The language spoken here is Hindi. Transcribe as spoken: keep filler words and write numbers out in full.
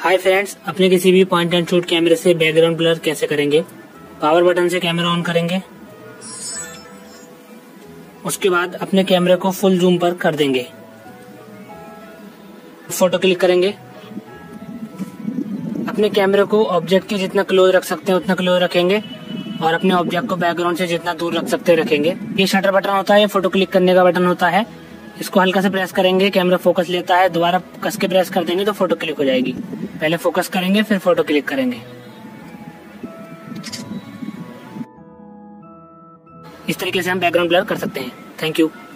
हाय फ्रेंड्स, अपने किसी भी पॉइंट एंड शूट कैमरे से बैकग्राउंड ब्लर कैसे करेंगे। पावर बटन से कैमरा ऑन करेंगे, उसके बाद अपने कैमरे को फुल जूम पर कर देंगे। फोटो क्लिक करेंगे, अपने कैमरे को ऑब्जेक्ट के जितना क्लोज रख सकते हैं उतना क्लोज रखेंगे और अपने ऑब्जेक्ट को बैकग्राउंड से जितना दूर रख सकते हैं रखेंगे। ये शटर बटन होता है, ये फोटो क्लिक करने का बटन होता है। इसको हल्का से प्रेस करेंगे, कैमरा फोकस लेता है, दोबारा कस के प्रेस कर देंगे तो फोटो क्लिक हो जाएगी। पहले फोकस करेंगे फिर फोटो क्लिक करेंगे। इस तरीके से हम बैकग्राउंड ब्लर कर सकते हैं। Thank you.